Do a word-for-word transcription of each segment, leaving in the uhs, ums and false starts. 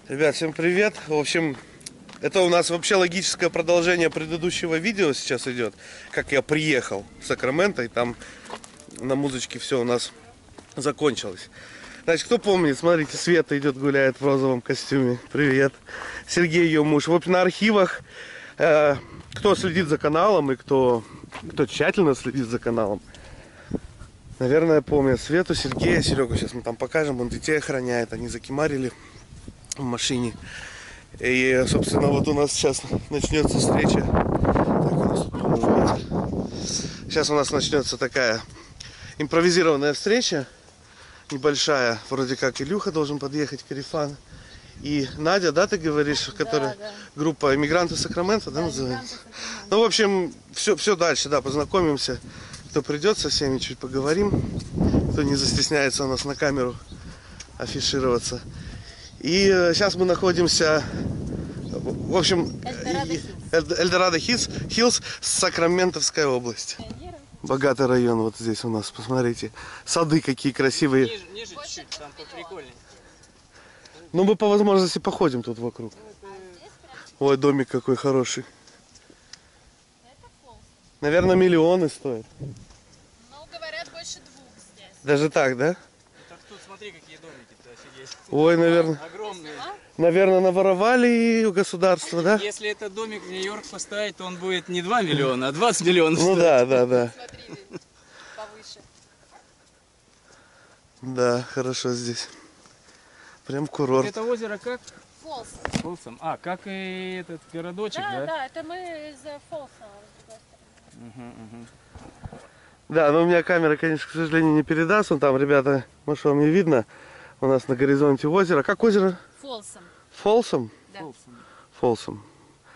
Ребят, всем привет. В общем, это у нас вообще логическое продолжение предыдущего видео сейчас идет. Как я приехал в Сакраменто, и там на музычке все у нас закончилось. Значит, кто помнит, смотрите, Света идет гуляет в розовом костюме. Привет. Сергей, ее муж. В общем, на архивах, э, кто следит за каналом и кто, кто тщательно следит за каналом, наверное, помнят Свету, Сергея, Серегу. Сейчас мы там покажем, он детей охраняет, они закимарили в машине. И, собственно, вот у нас сейчас начнется встреча. Так, у нас тут помывается. Сейчас у нас начнется такая импровизированная встреча. Небольшая. Вроде как Илюха должен подъехать, Карифан. И Надя, да, ты говоришь, которая да, да. Группа «Иммигранты Сакрамента», да, да, называется? Ну, в общем, все, все дальше, да, познакомимся. Кто придет, со всеми чуть поговорим. Кто не застесняется у нас на камеру афишироваться. И сейчас мы находимся, в общем, Эльдорадо Хиллз, Сакраментовская область. Богатый район вот здесь у нас, посмотрите. Сады какие красивые. Ниже, ниже чуть-чуть, там поприкольней. Ну, мы по возможности походим тут вокруг. Ой, домик какой хороший. Наверное, миллионы стоят. Ну, говорят, больше двух здесь. Даже так, да? Так тут смотри, какие домики-то офигеть. Ой, наверное. Огромные. Наверное, наворовали у государства, да? Если этот домик в Нью-Йорк поставить, то он будет не два миллиона, а двадцать миллионов. Ну да, да, да. Смотри, повыше. Да, хорошо здесь. Прям курорт. Это озеро как? Фолсом. Фолсом. А, как и этот городочек, да? Да, да, это мы из Фолса. Угу, угу. Да, но у меня камера, конечно, к сожалению, не передаст. Вон там, ребята, может, вам не видно. У нас на горизонте озеро. Как озеро? Фолсом. Фолсом? Да. Фолсом. Фолсом.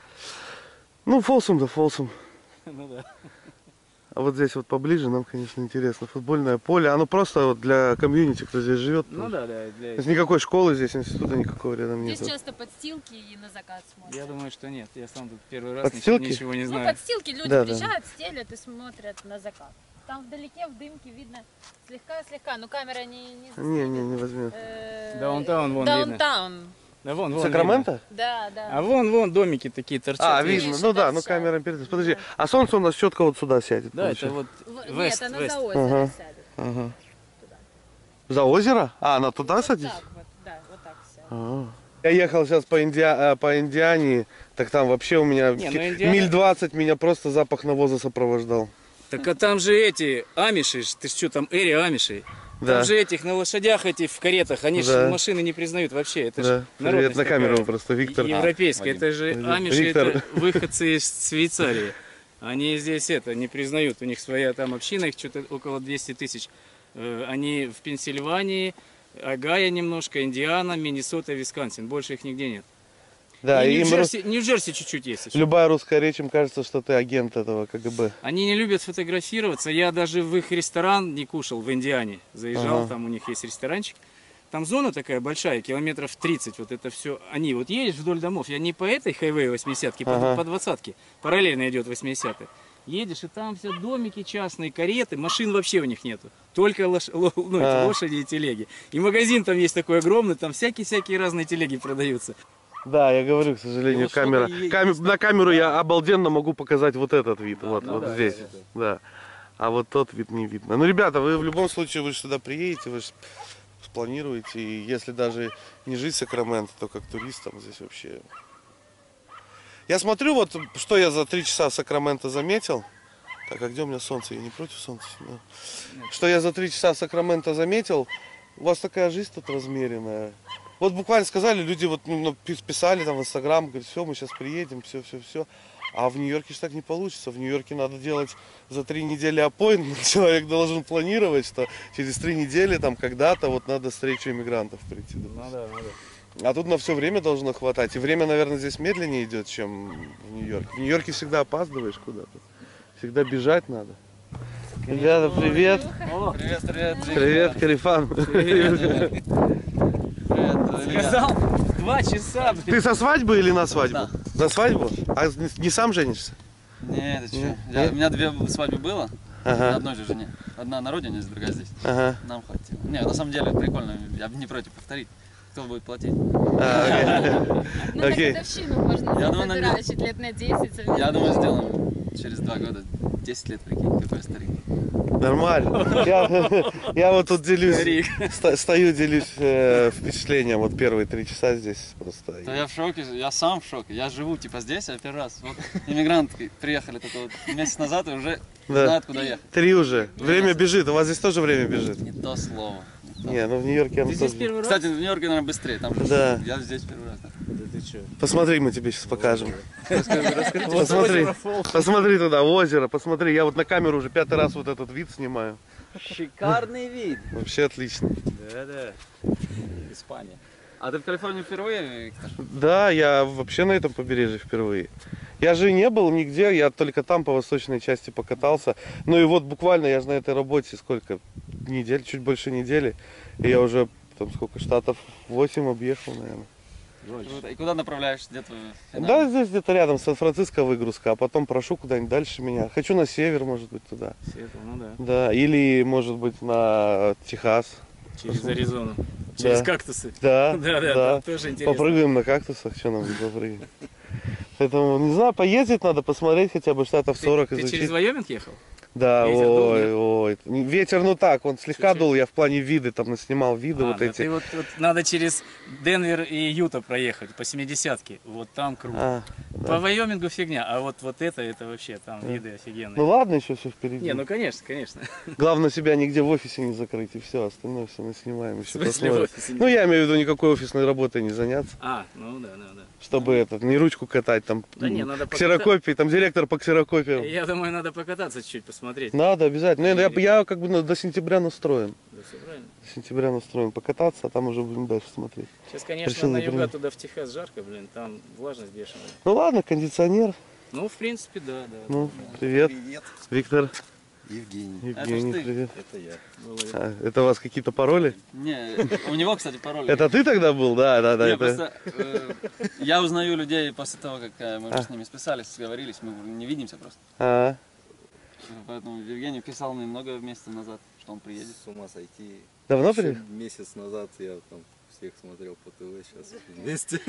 Ну, фолсом, да, фолсом. Ну да. А вот здесь вот поближе нам, конечно, интересно. Футбольное поле. Оно просто вот для комьюнити, кто здесь живет. Ну да, да. Для... Здесь никакой школы, здесь института никакого рядом нет. Здесь часто подстилки и на закат смотрят. Я думаю, что нет. Я сам тут первый раз Подстилки? ничего не Ну, знаю. подстилки люди Да, приезжают, да. Стелят и смотрят на закат. Там вдалеке в дымке видно слегка-слегка, но камера не... Не, Не, не, не возьмет. Даунтаун вон видно. Даунтаун. Да вон, вон Сакраменто? видно. Да, да. А вон, вон домики такие торчат. А, видишь? видно. Ну да, ну камера перед. Подожди, а солнце у нас четко вот сюда сядет. Да, это вот В... вест, Нет, она вест. за озеро Ага. сядет. Ага. За озеро? А, она туда Вот садится? так вот, да, вот так сядет. А. Я ехал сейчас по, Индиа... по Индиане, так там вообще у меня Не, ну, ки- Индиана- миль двадцать меня просто запах навоза сопровождал. Так а там же эти амиши, ты что там, эри амишей? Да. Там же этих на лошадях, эти в каретах, они Да. же машины не признают вообще. Это Да. же Привет народность на камеру такая просто, Виктор. европейская. А, это же Вадим. амиши, Виктор. это выходцы из Швейцарии. Они здесь это не признают. У них своя там община, их что-то около двухсот тысяч. Э, Они в Пенсильвании, Огайо немножко, Индиана, Миннесота, Висконсин. Больше их нигде нет. Да, И им Нью-Джерси, Нью-Джерси чуть-чуть есть еще. любая русская речь, им кажется, что ты агент этого КГБ. Они не любят фотографироваться. Я даже в их ресторан не кушал в Индиане. Заезжал, Ага. там у них есть ресторанчик. Там зона такая большая, километров тридцать. Вот это все. Они вот едешь вдоль домов. Я не по этой хайвей восьмидесятке, Ага. по, по двадцатке. Параллельно идет восьмидесятая. Едешь, и там все домики частные, кареты, машин вообще у них нету. Только лош... ло- ну, эти А. лошади и телеги. И магазин там есть такой огромный, там всякие-всякие разные телеги продаются. Да, я говорю, к сожалению, вот что-то камера. есть. Кам- На камеру я обалденно могу показать вот этот вид. Вот, ну вот да, здесь. да, Да. А вот тот вид не видно. Ну, ребята, вы в любом случае вы же сюда приедете, вы же спланируете. И если даже не жить в Сакраменто, то как туристам здесь вообще. Я смотрю, вот что я за три часа в Сакраменто заметил. Так, а где у меня солнце? Я не против солнца. Да. Что я за три часа в Сакраменто заметил, у вас такая жизнь тут размеренная. Вот буквально сказали, люди вот ну, писали там в Инстаграм, говорят, все, мы сейчас приедем, все, все, все. А в Нью-Йорке же так не получится. В Нью-Йорке надо делать за три недели аппоинтмент. Человек должен планировать, что через три недели там когда-то вот надо встречу иммигрантов прийти. Ну да, ну да. А тут на все время должно хватать. И время, наверное, здесь медленнее идет, чем в Нью-Йорке. В Нью-Йорке всегда опаздываешь куда-то. Всегда бежать надо. Ребята, привет. О, Привет, привет, Привет, Карифан. Привет, сказал, два часа, блин. Ты со свадьбы или на свадьбу? Да. На свадьбу? А не сам женишься? Нет, это Нет? что? Я, у меня две свадьбы было, Ага. на одной же жене. Одна на родине, другая здесь. Ага. Нам хватило. Не, на самом деле прикольно, я бы не против повторить. кто будет платить. А, Ну, на окей. годовщину можно Я думаю, забирать чуть лет на десять. Я думаю, сделаем через два года. десять лет, прикинь, какой старик. Нормально. Я, я вот тут делюсь, Старик. ста- стою, делюсь э, впечатлением. Вот первые три часа здесь просто. Да я в шоке, я сам в шоке. Я живу типа здесь, а первый раз. Вот иммигранты приехали только вот месяц назад и уже Да. знают, куда ехать. Три уже. Время бежит. У вас здесь тоже время бежит? Не то слово. не то. Не, ну в Нью-Йорке оно Ты здесь тоже. первый раз? Кстати, в Нью-Йорке, наверное, быстрее. Там же Да. я здесь первый раз. Да ты чё? Посмотри, мы тебе сейчас покажем. Расскажи, расскажи. Посмотри, Озеро Фолс. посмотри туда, озеро, посмотри. Я вот на камеру уже пятый раз вот этот вид снимаю. Шикарный вид. Вообще отлично. Да-да. Испания. А ты в Калифорнии впервые, Виктор? Да, я вообще на этом побережье впервые. Я же не был нигде, я только там по восточной части покатался. Ну и вот буквально я же на этой работе сколько недель, чуть больше недели. И я уже там сколько штатов, восемь объехал, наверное. Круто. И куда направляешься? Где твой финал? Да, здесь где-то рядом, Сан-Франциско выгрузка, а потом прошу куда-нибудь дальше меня. Хочу на север, может быть, туда. Сиэтл, ну да. Да, или, может быть, на Техас. Через Аризону. Через Да. кактусы. Да, Да, да, там тоже интересно. Попрыгаем на кактусах, что нам не попрыгаем. Поэтому, не знаю, поездить надо, посмотреть хотя бы штатов Ты, сорок, ты изучить. через Вайоминг ехал? Да, ветер дул, ой, нет? ой. Ветер, ну так, он слегка Чуть-чуть. дул, я в плане виды там наснимал виды А, вот да эти. ты вот, вот надо через Денвер и Юта проехать по семидесятке. Вот там круто. А, По да. Вайомингу фигня, а вот, вот это, это вообще там виды офигенные. Ну ладно, еще все впереди. Не, ну конечно, конечно. Главное себя нигде в офисе не закрыть, и все, остальное все наснимаем. В Еще смысле посмотрим. в офисе не- Ну я имею в виду никакой офисной работой не заняться, А, ну да, да, да. чтобы этот, не ручку катать, там Да не, надо ксерокопии, там директор по ксерокопиям. Я думаю, надо покататься чуть-чуть, посмотреть. Надо обязательно. Ну, я, я как бы ну, до сентября настроен. Да, все правильно. До сентября настроен покататься, а там уже будем дальше смотреть. Сейчас, конечно, Решил, на например. юга туда в Техас жарко, блин, там влажность бешеная. Ну ладно, кондиционер. Ну, в принципе, да, да. Ну, привет, Привет, Виктор, Евгений. Евгений, ты. привет. Это я. Было это. А, это у вас какие-то пароли? Не, у него, кстати, пароль. Это ты тогда был? Да, да, да. Не, это... просто э, я узнаю людей после того, как э, мы уже А. с ними списались, сговорились, мы уже не видимся просто. А, Поэтому Евгений писал мне много месяцев назад, что он приедет. С ума сойти. давно Еще приехал? месяц назад я там всех смотрел по ТВ, сейчас вместе.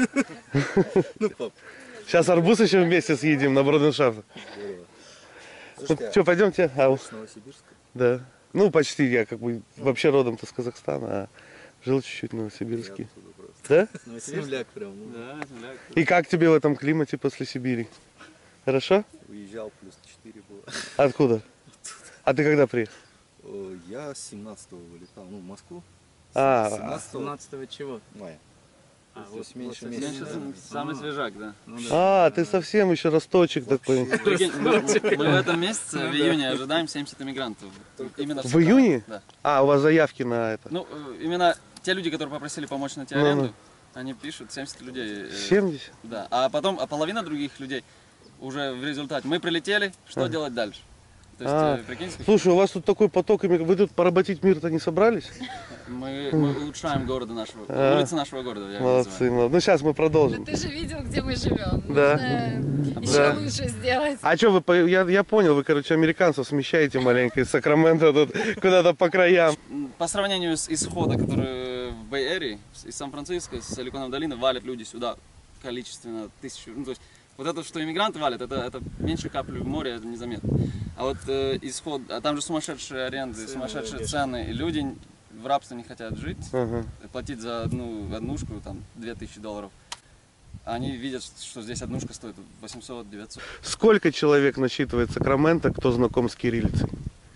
Ну, пап, Сейчас арбуз еще вместе съедим на броденшафт. здорово. Ну, Слушайте, что, пойдемте? А, а вы с Новосибирска? да. Ну, почти я как бы вообще родом-то с Казахстана, а жил чуть-чуть в Я Новосибирске. оттуда просто. Да? Земляк прям. ну, Да, земляк. И как тебе в этом климате после Сибири? Хорошо? Уезжал, плюс четыре было. Откуда? А ты когда приехал? О, Я с семнадцатого вылетал, ну, в Москву. А, семнадцатого семнадцатого чего? мая. А, То есть меньше совсем месяца. Меньше, Да. самый свежак, да. Ну да. а, ты совсем еще росточек такой. Прикинь, мы, мы в этом месяце, в июне, ожидаем семьдесят иммигрантов. Именно В сюда. июне? Да. А, у вас заявки на это? Ну, э, именно те люди, которые попросили помочь найти Ну, ну. аренду, они пишут семьдесят людей. э, семьдесят? Да. А потом, а половина других людей уже в результате. Мы прилетели, что А. делать дальше? То есть, А. э, прикинь, сколько- Слушай, у вас тут такой поток, иммиг- вы тут поработить мир-то не собрались? мы, мы улучшаем города нашего, А. улицы нашего города. Я их Молодцы, называю. молодцы. Ну сейчас мы Ну продолжим. ты же видел, где мы живем. Да. Нужно еще Да. лучше сделать. А что вы, по- я, я понял, вы, короче, американцев смещаете маленько из Сакрамента тут куда-то по краям. М, По сравнению с исхода, который в Бэй-Эре, из Сан-Франциско, с Силиконовой долины, валят люди сюда количественно тысячу. Ну, то есть, вот это, что иммигранты валят, это, это меньше капли в море, это незаметно. А вот э, исход, а там же сумасшедшие аренды, Цены сумасшедшие бешеные. цены, и люди в рабстве не хотят жить, Ага. платить за одну однушку там две тысячи долларов. А они видят, что здесь однушка стоит восемьсот-девятьсот. Сколько человек насчитывает Сакраменто, кто знаком с кириллицей?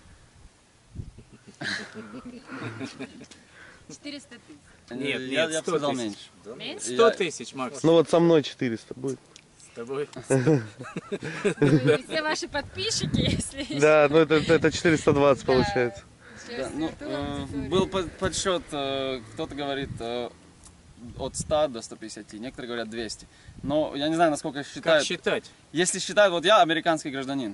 четыреста тысяч. Нет, я, нет, я бы сто сказал тысяч. меньше. Меньше? Сто Я- тысяч, Макс. Ну вот со мной четыреста будет. С тобой. И все ваши подписчики, если Да, ну это, это четыреста двадцать Да. получается. еще Да, с ну, той э, аудиторией. был под- подсчет, э, кто-то говорит э, от ста до ста пятидесяти, некоторые говорят двести. Но я не знаю, насколько Как считают. считать? Если считают, вот я американский гражданин,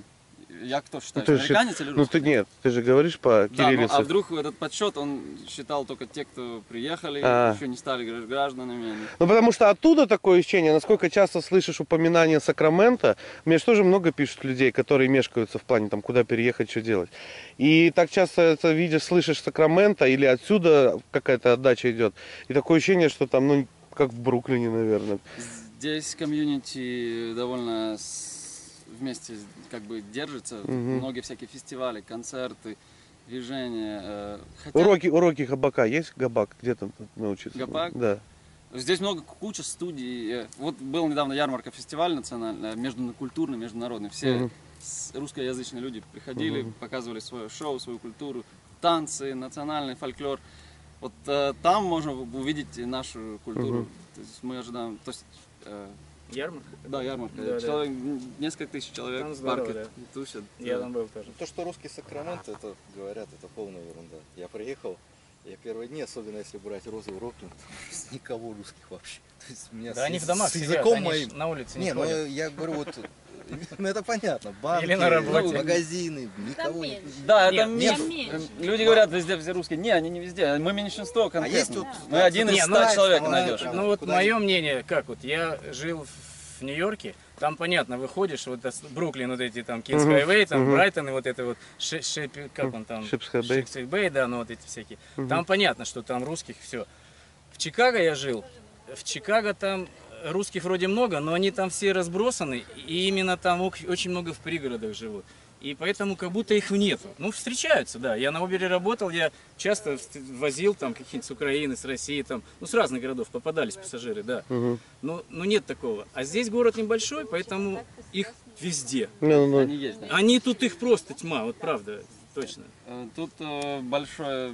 Я кто считаю? Ну, ты же- Американец или Ну русский? ты нет, ты же говоришь по Да, ну, кириллице. а вдруг этот подсчет, он считал только те, кто приехали, А. еще не стали гражд- гражданами. они- Ну потому что оттуда такое ощущение, насколько часто слышишь упоминание Сакрамента, мне же тоже много пишут людей, которые мешкаются в плане там куда переехать, что делать. И так часто это видишь, слышишь Сакрамента или отсюда какая-то отдача идет. И такое ощущение, что там, ну, как в Бруклине, наверное. Здесь комьюнити довольно с- вместе как бы держится. Тут многие всякие фестивали, концерты, движения. э, Хотя Уроки, уроки габака есть? Габак, где там научиться? Габак? Да. здесь много куча студий. э, Вот был недавно ярмарка, фестиваль национальный, междунакультурный, международный. Все Мгм. с- русскоязычные люди приходили, показывали свое шоу, свою культуру, танцы, национальный фольклор. Вот э, там можно увидеть и нашу культуру. То есть мы ожидаем, то есть э, Ярмарка? да, ярмарка. Да, да. Человек, несколько тысяч человек Там в здорово, парке да. тусят. Я да. там был тоже. То, что русский Сакраменто, это говорят, это полная ерунда. Я приехал, я первые дни, особенно если брать розовый Рокленд, никого русских вообще. То есть у меня Да с, они в домах с сидят, языком они моим. ж на улице не Не, ну ходят. я говорю, вот, ну это понятно, банки, Или на работе. магазины, Там никого не... меньше. Да, Нет, это нет. миф. меньше. Люди говорят, везде все русские. Не, они не везде. Мы меньшинство конкретно. есть вот, Мы да, один из Не, ну, ста человек ну, найдешь. прям Ну вот куда мое мнение, как вот, я жил в Нью-Йорке, там понятно, выходишь, вот это Бруклин, вот эти там Кингс Хайвей, там мгм. Брайтон и вот это вот, Ши- Шипи- как он там? Шипская Бэй. Шипская Бэй, да, ну вот эти всякие. Там понятно, что там русских все. В Чикаго я жил, в Чикаго там русских вроде много, но они там все разбросаны, и именно там ок- очень много в пригородах живут. И поэтому как будто их нету. Ну, встречаются, да. Я на Uber работал, я часто вст- возил там какие-нибудь с Украины, с России, там, ну, с разных городов попадались пассажиры, да. Мгм. Но, но нет такого. А здесь город небольшой, поэтому их везде. Ну, ну, Они есть, да. Они тут их просто тьма, вот правда, точно. Э, Тут э, большое,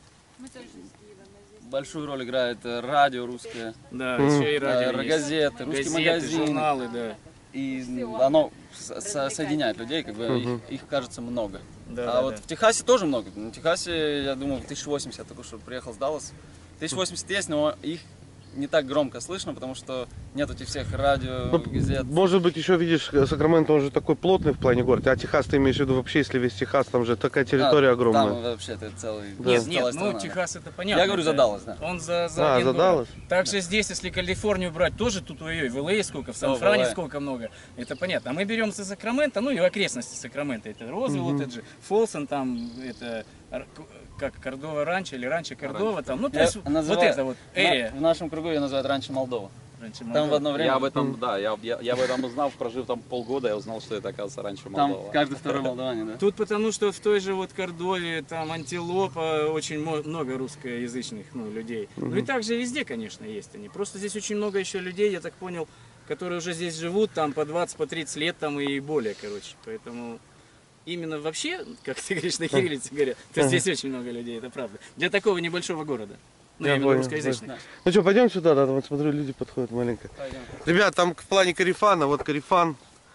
Мы тоже из Киева, но здесь большую роль играет э, радио русское, Да, еще и радио э, есть. газеты, русский Газеты, магазин. журналы, да. И оно со- со- соединяет людей, как бы их, их кажется много. Да, а да, вот да. в Техасе тоже много. На Техасе, я думаю, в тысяча восемьдесят, я только что приехал с Далласа. тысяча восемьдесят есть, но их не так громко слышно, потому что нет этих всех радио, Ну, газет. может быть, еще видишь, Сакраменто, он же такой плотный в плане города. А Техас ты имеешь в виду вообще, если весь Техас, там же такая территория А, огромная. Там вообще это целый, Нет, целая нет, ну страна, да. Техас это понятно. Я говорю за да. Даллас, да. Он за, за А, один за город. Даллас? Также здесь, если Калифорнию брать, тоже тут ой, в Л А сколько, в О, Сан-Фране в Л А. сколько много. Это понятно. А мы берем за Сакраменто, ну и окрестности Сакрамента. Это Розвилл, это же Фолсон, там это Ар- как Кордова Ранчо или Ранчо Кордова, там, ну то Я есть вот называю- это вот на- эрия. в нашем кругу ее называют раньше Молдова. Ранчо Там Молдова. в одно время Я об этом, да, я, я, я об этом узнал, прожив там полгода, я узнал, что это, оказывается, раньше там Молдова. каждый второй молдаванин, да? Тут потому что в той же вот Кордове, там Антилопа, очень мо- много русскоязычных ну, людей. Ну и также везде, конечно, есть они. Просто здесь очень много еще людей, я так понял, которые уже здесь живут, там по двадцать, по тридцать лет там и более, короче. Поэтому именно вообще, как ты говоришь, на кириллице говорят, то здесь очень много людей, это правда. Для такого небольшого города. Ну, Я я именно понял, русскоязычных. Ну что, пойдем сюда, да, там смотрю, люди подходят маленько. Пойдем. Ребят, там в плане Карифана, вот Карифан,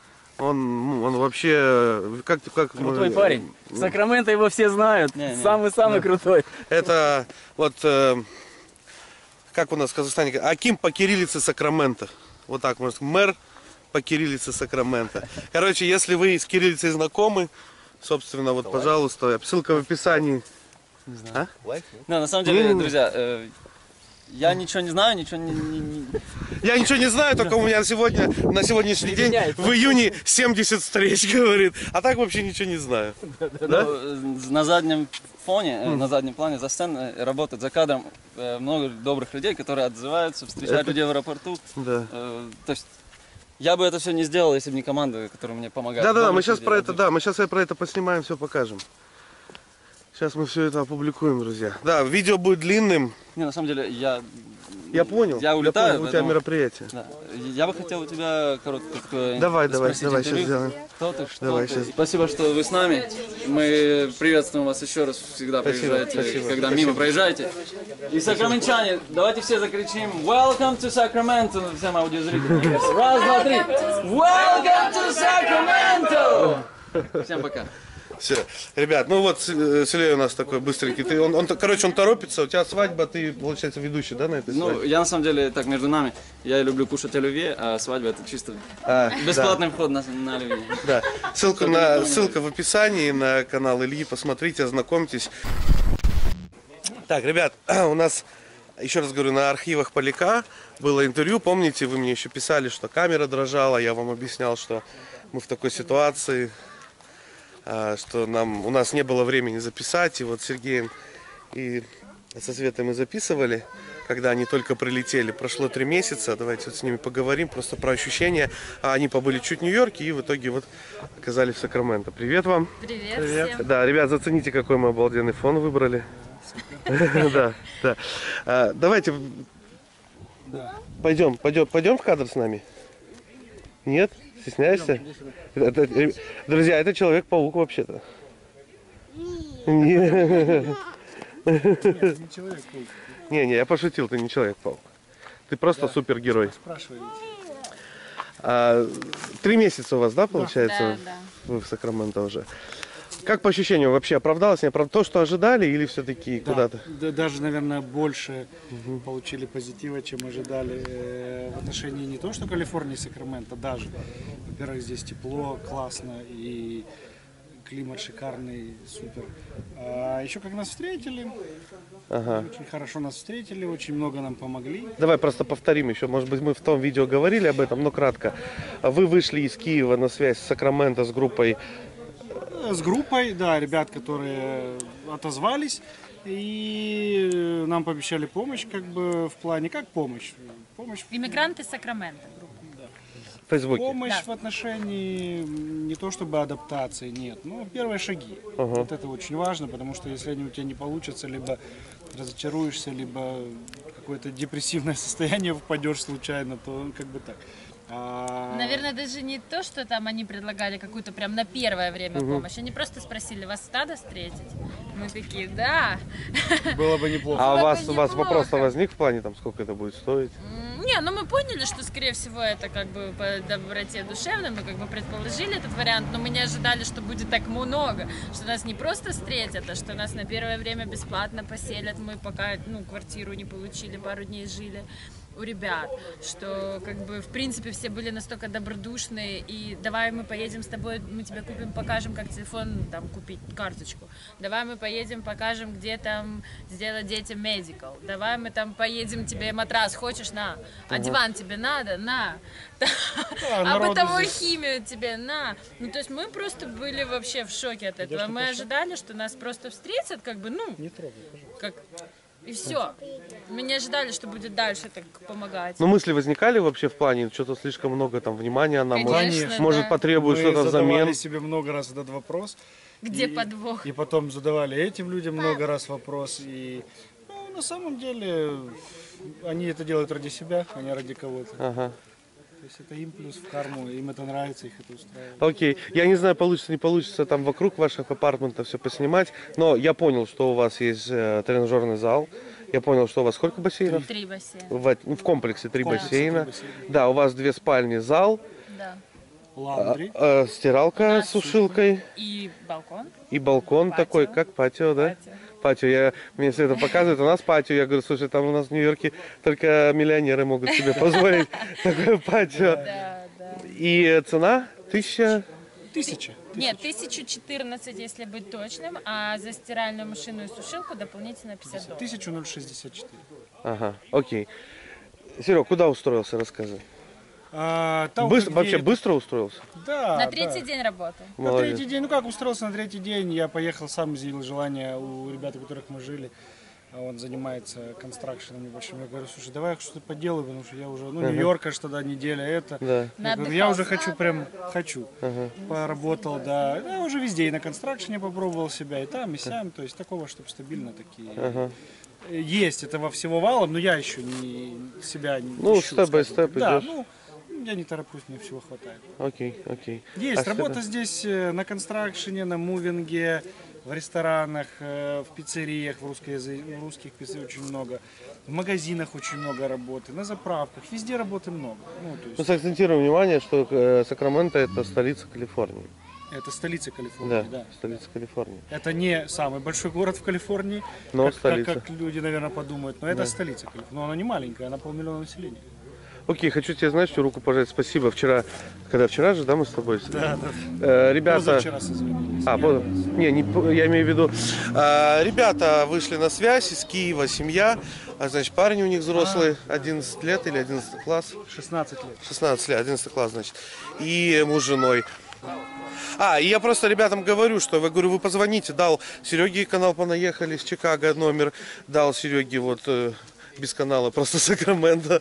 он, ну, он вообще, как, как Крутой мы- парень. В Сакраменто его все знают. Не, не. Самый-самый крутой. Это вот, э, как у нас в Казахстане, говорят, Аким по кириллице Сакрамента. Вот так можно сказать, мэр по кириллице Сакрамента. Короче, если вы с кириллицей знакомы, собственно, вот, пожалуйста, ссылка в описании. Лайк, Да, на самом деле, Не-не-не. друзья, э, я ничего не знаю, ничего не... не- не- Я ничего не знаю, только у меня сегодня, на сегодняшний день, в июне семьдесят встреч, говорит. А так вообще ничего не знаю. Да? Ну, э, на заднем фоне, э, на заднем плане, за сценой работает за кадром э, много добрых людей, которые отзываются, встречают Это- людей в аэропорту. Да. Э, То есть я бы это все не сделал, если бы не команда, которая мне помогает. Да, да, да, мы Добрых сейчас людей, про это, отзывов. да, мы сейчас про это поснимаем, все покажем. Сейчас мы все это опубликуем, друзья. Да, видео будет длинным. Не, на самом деле, я... Я понял. Я улетаю, понял, у тебя поэтому- мероприятие. Да. Я бы хотел у тебя короткое такое Давай, давай, спросить давай, сейчас интервью. сделаем. Кто ты, что Давай, ты? щас. Спасибо, что вы с нами. Мы приветствуем вас еще раз. Всегда Спасибо, приезжаете, спасибо, когда спасибо. мимо проезжаете. И сакраментчане, давайте все закричим Welcome to Sacramento всем аудиозрителям. Раз, два, три. Welcome to Sacramento! Всем пока. Все. Ребят, ну вот С- Сергей у нас такой быстренький. Ты, он, он, короче, он торопится. У тебя свадьба, ты, получается, ведущий, да, на этой Ну, свадьбе? я на самом деле, так, между нами, я люблю кушать оливье, а свадьба это чисто А, бесплатный вход на, на оливье. да. Ссылку на, ссылка в описании на канал Ильи. Посмотрите, ознакомьтесь. Так, ребят, у нас, еще раз говорю, на архивах Поляка было интервью. Помните, вы мне еще писали, что камера дрожала. Я вам объяснял, что мы в такой ситуации, а, что нам, у нас не было времени записать. И вот с Сергеем и со Светой мы записывали, когда они только прилетели. Прошло три месяца. Давайте вот с ними поговорим просто про ощущения. А они побыли чуть в Нью-Йорке и в итоге вот оказались в Сакраменто. Привет вам. Привет, всем. Да, ребят, зацените, какой мы обалденный фон выбрали. Да, да. А, Давайте пойдем, пойдем, пойдем в кадр с нами. Нет? Стесняешься? Это, э, друзья, это Человек-паук вообще-то. Нет. Не, не, я пошутил, ты не Человек-паук. Ты просто супергерой. А, Три месяца у вас, да, получается? Да, да. Вы в Сакраменто уже. Как по ощущениям вообще оправдалось? Не оправдалось? То, что ожидали, или все-таки Да, куда-то? да, даже, наверное, больше получили позитива, чем ожидали э, в отношении не то, что Калифорнии и Сакраменто, даже. Во-первых, здесь тепло, классно, и климат шикарный, супер. А еще как нас встретили, Ага. очень хорошо нас встретили, очень много нам помогли. Давай просто повторим еще. Может быть, мы в том видео говорили об этом, но кратко. Вы вышли из Киева на связь с Сакраменто, с группой. С группой, да, ребят, которые отозвались, и нам пообещали помощь, как бы в плане, как помощь? Помощь Иммигранты Сакрамента. В Фейсбуке. Помощь Да. в отношении не то чтобы адаптации, нет, но первые шаги. Ага. Вот это очень важно, потому что если они у тебя не получатся, либо разочаруешься, либо в какое-то депрессивное состояние впадешь случайно, то как бы так. А, Наверное, даже не то, что там они предлагали какую-то прям на первое время помощь. Они просто спросили, вас надо встретить? Мы такие, да. было бы неплохо. А у было вас, бы у вас неплохо. вопрос возник в плане, там, сколько это будет стоить? М, Не, ну мы поняли, что, скорее всего, это как бы по доброте душевной, мы как бы предположили этот вариант, но мы не ожидали, что будет так много, что нас не просто встретят, а что нас на первое время бесплатно поселят, мы пока, ну, квартиру не получили, пару дней жили у ребят, что как бы в принципе все были настолько добродушные, и давай мы поедем с тобой, мы тебе купим, покажем, как телефон там купить, карточку, давай мы поедем, покажем, где там сделать детям medical, давай мы там поедем, тебе матрас хочешь, на, а диван тебе надо, на, а народу бытовую здесь- химию тебе, на. Ну то есть мы просто были вообще в шоке от этого, мы ожидали, что нас просто встретят, как бы, ну, Не трогай, пожалуйста. как... И все. Мы не ожидали, что будет дальше так помогать. Ну, мысли возникали вообще в плане, что-то слишком много там внимания нам может, Конечно, может да. потребует Мы что-то задавали взамен. себе много раз этот вопрос. Где И- подвох? И потом задавали этим людям много раз вопрос. И ну, на самом деле они это делают ради себя, а не ради кого-то. Ага. То есть это им плюс в карму, им это нравится, их это устраивает. Окей. Я не знаю, получится, не получится там вокруг ваших апартментов все поснимать, но я понял, что у вас есть э, тренажерный зал. Я понял, что у вас сколько бассейнов? Три бассейна. В, ну, в комплексе три комплексе бассейна. три бассейна. Да, у вас две спальни, зал, Да. Лаундри. э, стиралка Да, с сушилкой И балкон. и балкон Патио. такой, как патио, да? Патио. Патио. Я, мне все это показывает, у нас патио. Я говорю, слушай, там у нас в Нью-Йорке только миллионеры могут себе позволить такое патио. Да, да. И цена тысяча. Тысяча. Нет, тысяча четырнадцать, если быть точным, а за стиральную машину и сушилку дополнительно пятьдесят долларов. Тысяча ноль шестьдесят четыре. Ага, окей. Серег, куда устроился, рассказывай. А, там Быстро, где- вообще быстро устроился? Да, На да. третий день работы. На Молодец. третий день, ну как устроился на третий день, я поехал, сам изъявил желание у ребят, у которых мы жили. А он занимается констракшеном небольшим. Я говорю, слушай, давай я что-то поделаю, потому что я уже, ну, Нью-Йорк аж тогда неделя, это. Да. Я, говорю, я уже хочу, прям хочу. Поработал, да. Я уже везде, и на констракшене попробовал себя, и там, и сям. То есть такого, чтобы стабильно такие. Ага. Есть этого всего валом, но я еще не себя не Ну, ищу, степ-бай скажем так. степ Да, идешь. ну, я не тороплюсь, мне всего хватает. Окей, окей. Есть А работа сюда? здесь э, на констракшене, на мувинге, в ресторанах, э, в пиццериях, в, русскоязы- в русских пиццериях очень много, в магазинах очень много работы, на заправках, везде работы много. Ну, то есть, Ну, сакцентируем внимание, что э, Сакраменто это столица Калифорнии. Это столица Калифорнии, Да, да. столица Калифорнии. Это не самый большой город в Калифорнии, Но как, столица. как, как люди, наверное, подумают, но это Да. столица Калифорнии. Но она не маленькая, она полмиллиона населения. Окей, хочу тебе, знаешь, что руку пожать. Спасибо. Вчера, когда вчера же, да, мы с тобой? Да, да. Э, ребята... Позавчера созвонились. А, по- не, не, по- я имею в виду, а, ребята вышли на связь из Киева, семья, а, значит, парень у них взрослый, одиннадцать лет или одиннадцатый класс, шестнадцать лет. шестнадцать лет, одиннадцатый класс, значит, и муж с женой. А, и я просто ребятам говорю, что, я говорю, вы позвоните, дал Сереге канал «Понаехали» из Чикаго номер, дал Сереге вот э, без канала, просто Сакраменто.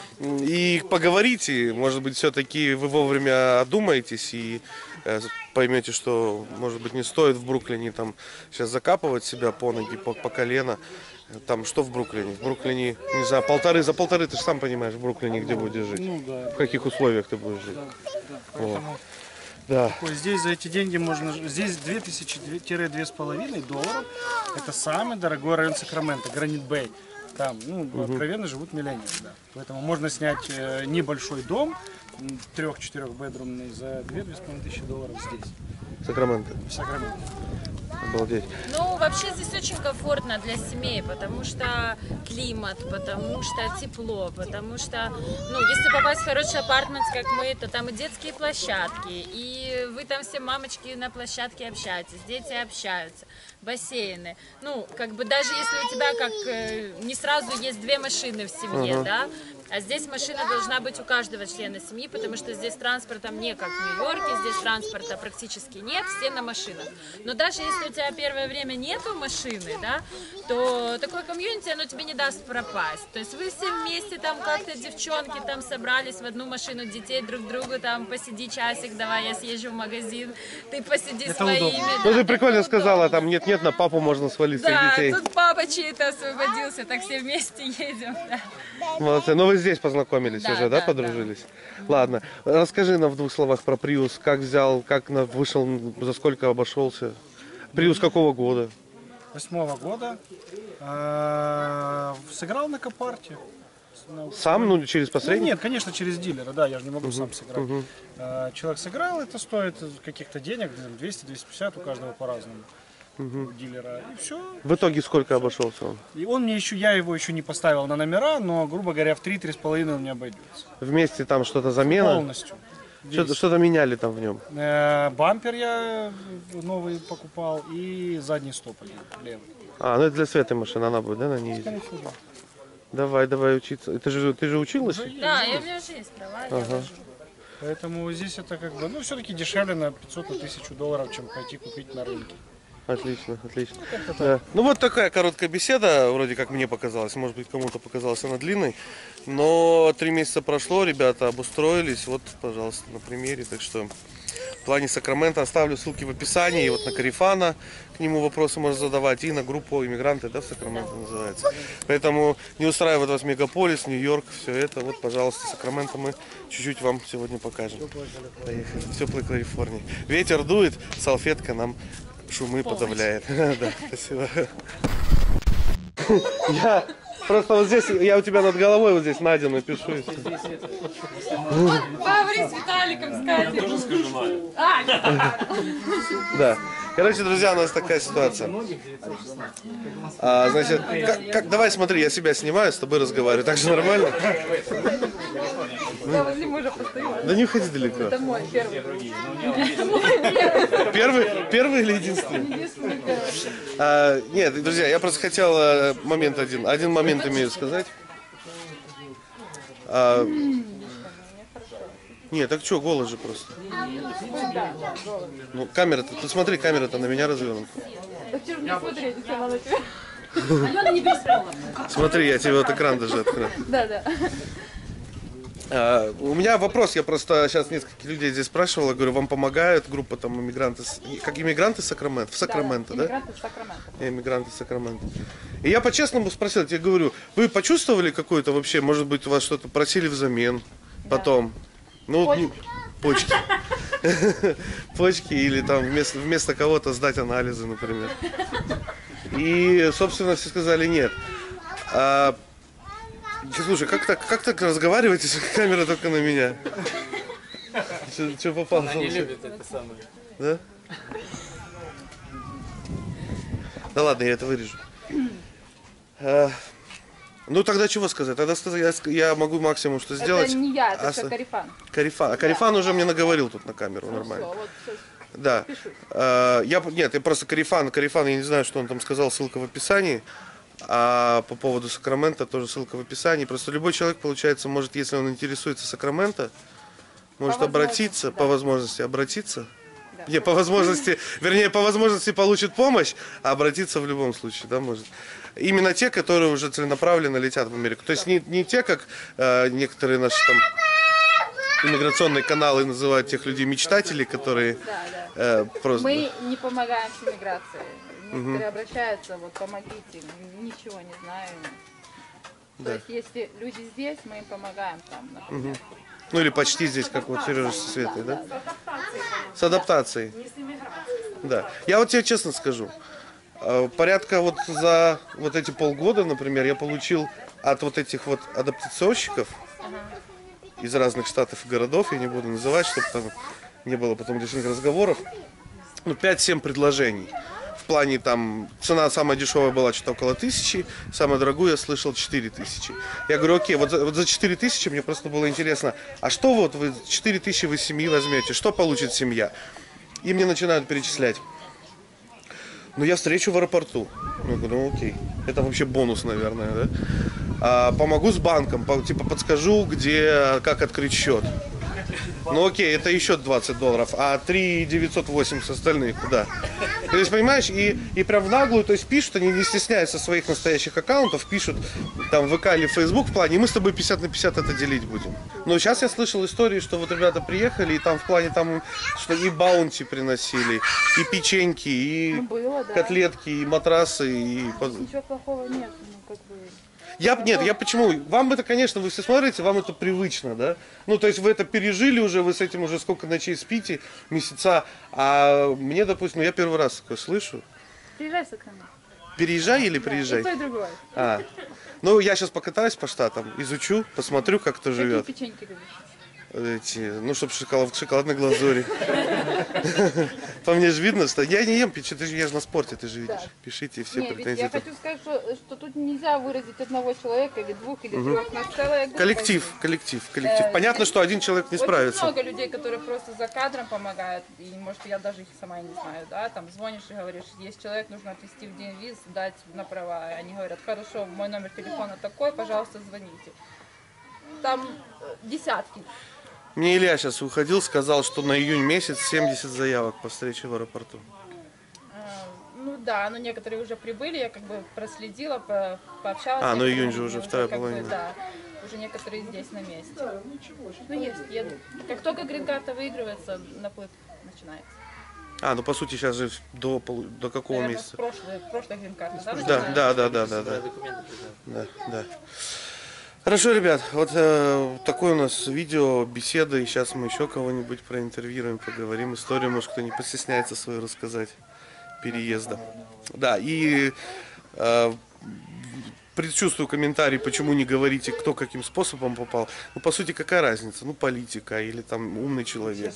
И поговорите, может быть, все-таки вы вовремя одумаетесь и э, поймете, что, может быть, не стоит в Бруклине там сейчас закапывать себя по ноги, по, по колено. Там что в Бруклине? В Бруклине, не знаю, полторы, за полторы, ты же сам понимаешь, в Бруклине где будешь жить. Ну да. В каких условиях ты будешь жить. да, да. Вот. Поэтому Да. ой, здесь за эти деньги можно... ж- Здесь две тысячи - две с половиной долларов. Это самый дорогой район Сакрамента, Гранит Бэй. Там, ну, откровенно живут миллионеры, да. Поэтому можно снять э, небольшой дом, трех-четырехбедрумный, за две - две с половиной тысячи долларов здесь, Сакраменто. в Сакраменто. Обалдеть. Ну, вообще здесь очень комфортно для семей, потому что климат, потому что тепло, потому что, ну, если попасть в хороший апартмент, как мы, то там и детские площадки, и вы там все мамочки на площадке общаетесь, дети общаются, бассейны. Ну, как бы даже если у тебя как э, не сразу есть две машины в семье, Ага. да, а здесь машина должна быть у каждого члена семьи, потому что здесь транспортом не как в Нью-Йорке, здесь транспорта практически нет, все на машинах. Но даже если у тебя первое время нету машины, да, то такое комьюнити, оно тебе не даст пропасть. То есть вы все вместе там как-то, девчонки, там собрались в одну машину детей друг другу, там посиди часик, давай я съезжу в магазин, ты посиди Это своими. удобно. да, Ну ты это прикольно удобно. сказала, там нет-нет, на папу можно свалить всех Да, детей. тут папа чей-то освободился, так все вместе едем, да. Молодцы. Ну вы здесь познакомились Да, уже, да, да, подружились? Ладно. Расскажи нам в двух словах про Приус. Как взял, как на- вышел, за сколько обошелся? Приус какого года? Восьмого года. э, Сыграл на Копарте. На- Сам, ну через Ну, посредника? нет, конечно, через дилера, да, я же не могу сам сыграть. мгм. Э, Человек сыграл, это стоит каких-то денег, двести - двести пятьдесят у каждого по-разному. У дилера. И все. В итоге сколько обошелся он? И он мне еще, я его еще не поставил на номера, но, грубо говоря, в три - три с половиной он мне обойдется. Вместе там что-то замена? Полностью. Что-то, Весь. что-то меняли там в нем? Э, Бампер я новый покупал и задний стоп один, левый. А, ну это для Светы машина, она будет, да, на ней ездить? Скорее всего, да. Давай, давай учиться. Ты же, ты же училась? Уже есть. Да, и у меня уже есть права, я Ага. вожу. Поэтому здесь это как бы, ну, все-таки дешевле на пятьсот, на тысячу долларов, чем пойти купить на рынке. Отлично, отлично. Да. Ну вот такая короткая беседа, вроде как мне показалось, может быть кому-то показалась она длинной, но три месяца прошло, ребята обустроились, вот, пожалуйста, на примере, так что в плане Сакрамента оставлю ссылки в описании, и вот на Карифана, к нему вопросы можно задавать, и на группу иммигранты, да, в Сакраменто называется. Поэтому не устраивает вас мегаполис, Нью-Йорк, все это, вот, пожалуйста, Сакраменто мы чуть-чуть вам сегодня покажем. Поехали, в теплой Калифорнии. Ветер дует, салфетка нам шумы подавляет. Да, спасибо. Я просто вот здесь, я у тебя над головой вот здесь Надя напишу. и всё. Поговори с Виталиком, скажи. Я тоже скажу Надя. А, Да. Короче, друзья, у нас такая ситуация. А, значит, как, как- давай смотри, я себя снимаю, с тобой разговариваю. Так же нормально? я возле мужа постою. Да не уходи далеко. Это мой первый. Первый, первый или единственный? А, нет, друзья, я просто хотел э, момент один. Один момент имею сказать. А, нет, так что, голос же просто. Ну, камера-то, ты смотри, камера-то на меня развернута. Смотри, я тебе вот экран даже открыл. Да, да. А, у меня вопрос, я просто сейчас нескольких людей здесь спрашивал, я говорю, вам помогают группа там иммигранты, с- как иммигранты Сакраменто, в Сакраменто, да? Иммигранты в Сакраменто. Иммигранты Сакраменто. И я по-честному спросил, я тебе говорю, вы почувствовали какое-то вообще, может быть, у вас что-то просили взамен потом? Ну, Почки. ну, почки. Почки или там вместо, вместо кого-то сдать анализы, например. И, собственно, все сказали нет. А, слушай, как так, как так разговаривать, если камера только на меня? Что попало? Она не любит это самое. Да? Да ладно, я это вырежу. А, ну тогда чего сказать? Тогда сказать, я, ск- я могу максимум что сделать. Это не я, это А все с- Карифан. Карифан. А Карифан уже мне наговорил тут на камеру, нормально. Всё, вот сейчас Да. пишу. А, я, нет, я просто Карифан. Карифан, я не знаю, что он там сказал, ссылка в описании. А по поводу Сакрамента тоже ссылка в описании. Просто любой человек, получается, может, если он интересуется Сакраменто, может По обратиться, возможности, по да. возможности обратиться. Да. Не, по возможности, вернее, по возможности получит помощь, а обратиться в любом случае, да, может. Именно те, которые уже целенаправленно летят в Америку. То есть не, не те, как э, некоторые наши там иммиграционные каналы называют тех людей мечтателей, которые Да, да. э, просто... Мы не помогаем с иммиграцией. Некоторые обращаются, вот помогите, ничего не знаю. То Да. есть если люди здесь, мы им помогаем там, например. Ну или почти здесь, как вот Сережа со Светой, да? С адаптацией. Да. Я вот тебе честно скажу, э, порядка вот за вот эти полгода, например, я получил от вот этих вот адаптационщиков из разных штатов и городов, я не буду называть, чтобы там не было потом лишних разговоров, ну пять-семь предложений. В плане там, цена самая дешевая была что-то около тысячи, самую дорогую я слышал четыре тысячи. Я говорю, окей, вот за, вот за четыре тысячи мне просто было интересно, а что вот вы, четыре тысячи вы семьи возьмете, что получит семья? И мне начинают перечислять. Ну, я встречу в аэропорту. Ну, я говорю, ну, окей. Это вообще бонус, наверное, да? А, помогу с банком, по- типа подскажу, где, как открыть счет. Ну, окей, это еще двадцать долларов, а три девятьсот восемьдесят остальных куда? То есть, понимаешь, и, и прям в наглую, то есть пишут, они не стесняются своих настоящих аккаунтов, пишут там в ВК или в Facebook в плане, и мы с тобой пятьдесят на пятьдесят это делить будем. Но сейчас я слышал истории, что вот ребята приехали, и там в плане там, что и баунти приносили, и печеньки, и Ну, было, да. котлетки, и матрасы, и... Ничего плохого нет, ну как бы. Я, нет, я почему? Вам это, конечно, вы все смотрите, вам это привычно, да? Ну, то есть вы это пережили уже, вы с этим уже сколько ночей спите, месяца. А мне, допустим, ну, я первый раз такое слышу. Приезжай в Сакраменто. Переезжай или И приезжай? то, и другое. А. Ну, я сейчас покатаюсь по штатам, изучу, посмотрю, как кто Какие живет. печеньки любишь? Эти, ну, чтобы шоколад, в шоколадной глазури. По мне же видно, что я не ем печенье, я же на спорте, ты же видишь. Пишите все Не, ведь претензии. я хочу сказать, что, что тут нельзя выразить одного человека или двух, или трех. На целая группа. Коллектив, коллектив, коллектив. Э, Понятно, что один человек не Очень справится. много людей, которые просто за кадром помогают, и может я даже их сама и не знаю, да, там звонишь и говоришь, есть человек, нужно отвезти в день виз, дать на права, и они говорят, хорошо, мой номер телефона такой, пожалуйста, звоните. Там э, десятки. Мне Илья сейчас уходил, сказал, что на июнь месяц семьдесят заявок по встрече в аэропорту. Э, Ну да, но некоторые уже прибыли, я как бы проследила, по- пообщалась. А, с ну некоторыми, июнь же уже вторая как бы, половина. Да, уже некоторые здесь на месте. Ну есть, едут. Как только грин-карта выигрывается, наплыв начинается. А, ну по сути сейчас же до, полу- до какого Наверное, с месяца? прошлой, прошлой грин-карты, да? Да, начинается? да, да, да, да, да. Да, да. Хорошо, ребят, вот э, такое у нас видео, беседа, и сейчас мы еще кого-нибудь проинтервьюируем, поговорим историю, может кто не постесняется свою рассказать переезда. Да, и э, предчувствую комментарий, почему не говорите, кто каким способом попал. Ну, по сути, какая разница? Ну, политика или там умный человек.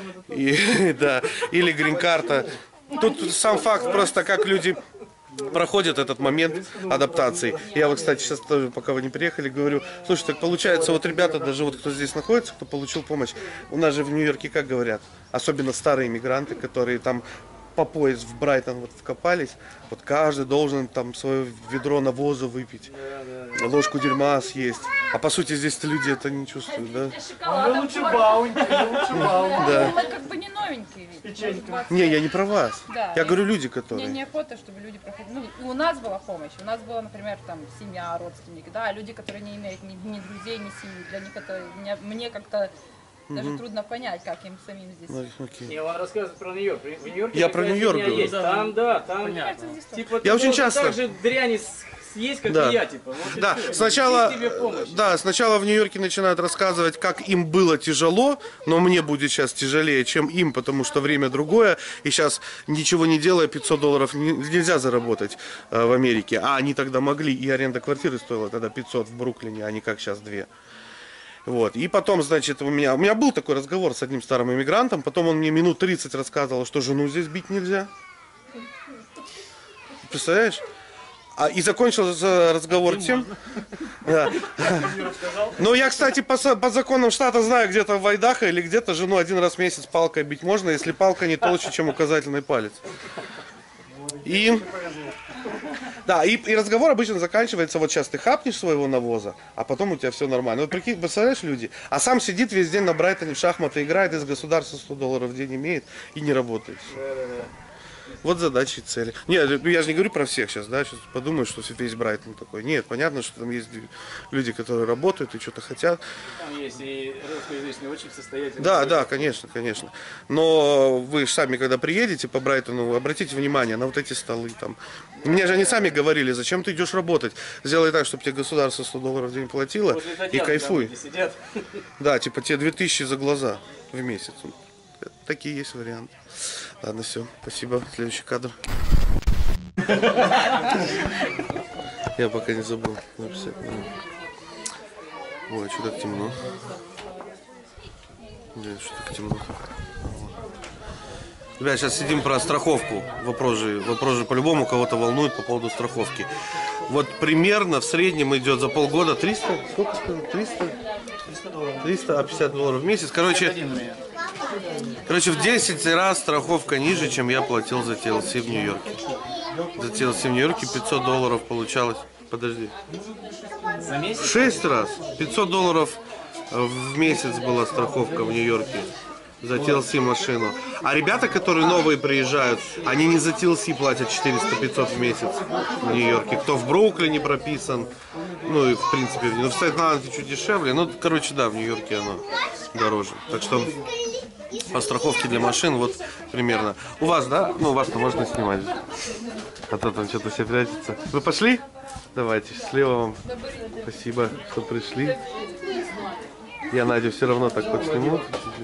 И, да, или грин-карта. Тут сам факт просто, как люди проходит этот момент адаптации. Я вот, кстати, сейчас тоже, пока вы не приехали, говорю, слушай, так получается, вот ребята, даже вот кто здесь находится, кто получил помощь, у нас же в Нью-Йорке как говорят, особенно старые иммигранты, которые там по пояс в Брайтон вот вкопались, вот каждый должен там свое ведро навоза выпить, ложку дерьма съесть. А по сути здесь-то люди это не чувствуют, да? Шоколадом Лучше баунти, лучше баунти. Да. Мы как бы не новенькие ведь. Может, двадцать Не, я не про вас. Да, Я и- говорю люди, Мне которые. неохота, чтобы люди проходили. Ну, и у нас была помощь. У нас была, например, там семья, родственники, да, люди, которые не имеют ни, ни друзей, ни семьи. Для них это мне, мне как-то даже трудно понять, как им самим здесь. Ну, окей. Я вам рассказываю про Нью-Йорк. В Нью-Йорке Я такая про Нью-Йорк фигня говорю. есть. Там, да, там, типа, ты Я очень должен часто- так же дряни с- съесть, как Да. и я, типа. Вот и Да, всё. сначала, Есть тебе помощь. да, сначала в Нью-Йорке начинают рассказывать, как им было тяжело, но мне будет сейчас тяжелее, чем им, потому что время другое, и сейчас ничего не делая, пятьсот долларов не- нельзя заработать э, в Америке, а они тогда могли, и аренда квартиры стоила тогда пятьсот в Бруклине, а не как сейчас две. Вот. И потом, значит, у меня, у меня был такой разговор с одним старым иммигрантом, потом он мне минут тридцать рассказывал, что жену здесь бить нельзя. Представляешь? А, и закончился разговор тем... Да. Ну, я, кстати, по, по законам штата знаю, где-то в Айдахо или где-то жену один раз в месяц палкой бить можно, если палка не толще, чем указательный палец. И... Да, и, и разговор обычно заканчивается, вот сейчас ты хапнешь своего навоза, а потом у тебя все нормально. Вот прикинь, представляешь, люди, а сам сидит весь день на Брайтоне в шахматы играет, из государства сто долларов в день имеет и не работает. Вот задачи и цели. Нет, я же не говорю про всех сейчас, да, сейчас подумают, что весь Брайтон такой. Нет, понятно, что там есть люди, которые работают и что-то хотят. Там есть и русскоязычные очень состоятельные. Да, да, конечно, конечно. Но вы же сами, когда приедете по Брайтону, обратите внимание на вот эти столы там. Мне же они сами говорили, зачем ты идешь работать? Сделай так, чтобы тебе государство сто долларов в день платило и кайфуй. Да, типа тебе две тысячи за глаза в месяц. Такие есть варианты. Ладно, все, спасибо. Следующий кадр. Я пока не забыл написать. Ой, что так темно. Блин, что так темно. Ребят, сейчас сидим про страховку. Вопрос же, вопрос же по-любому кого-то волнует по поводу страховки. Вот примерно в среднем идет за полгода триста, сколько сказал? триста? триста пятьдесят долларов в месяц. Короче, короче, в десять раз страховка ниже, чем я платил за ти эл си в Нью-Йорке. За ти эл си в Нью-Йорке пятьсот долларов получалось. Подожди. В шесть раз. пятьсот долларов в месяц была страховка в Нью-Йорке. За ти эл си машину. А ребята, которые новые приезжают, они не за ти эл си платят четыреста-пятьсот в месяц в Нью-Йорке. Кто в Бруклине прописан, ну и в принципе, ну в Стейтен-Айленде чуть дешевле. Ну, короче, да, в Нью-Йорке оно дороже. Так что по страховке для машин вот примерно. У вас, да? Ну, у вас-то можно снимать. А то там что-то все прячется. Вы пошли? Давайте, счастливо вам. Спасибо, что пришли. Я Надю все равно так вот сниму.